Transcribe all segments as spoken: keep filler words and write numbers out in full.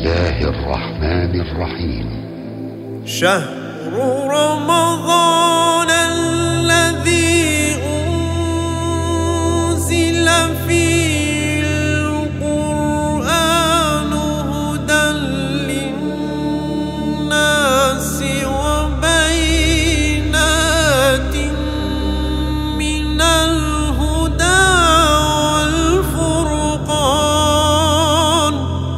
الله الرحمن الرحيم. شهر رمضان الذي أنزل فيه القرآن هدى للناس وبينات من الهدى والفرقان.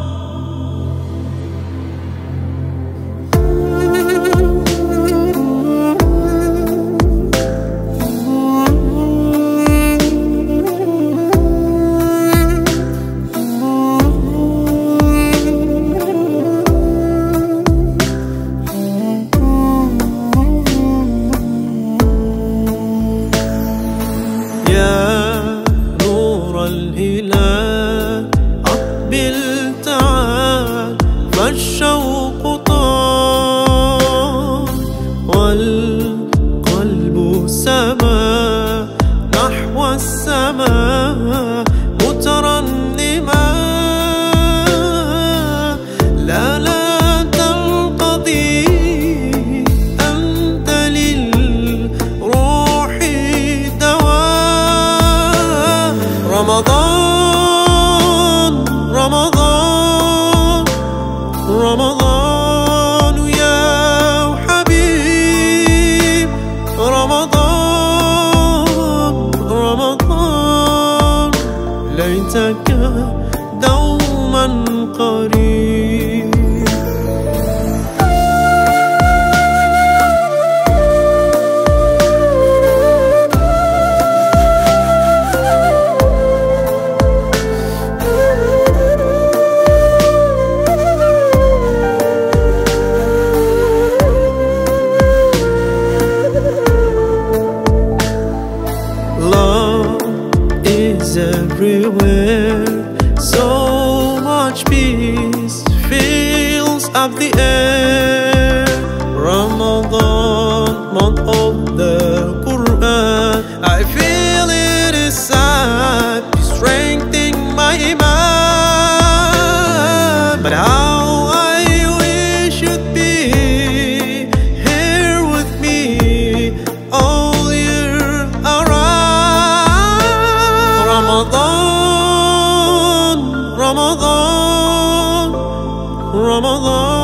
يا نور الهلال أقبل تعال، فالشوق طال والقلب سما نحو السماء مترنما. لا لا تنقضي أنت للروح دواء. رمضان رمضان رمضان يا حبيب، رمضان رمضان ليتك دوما قريب. Is everywhere, so much peace fills up the air. Ramadan, month of the Quran, I feel it inside, strengthening my iman. But how I wish you'd be here with me all year around. Ramadan, Ramadan, Ramadan.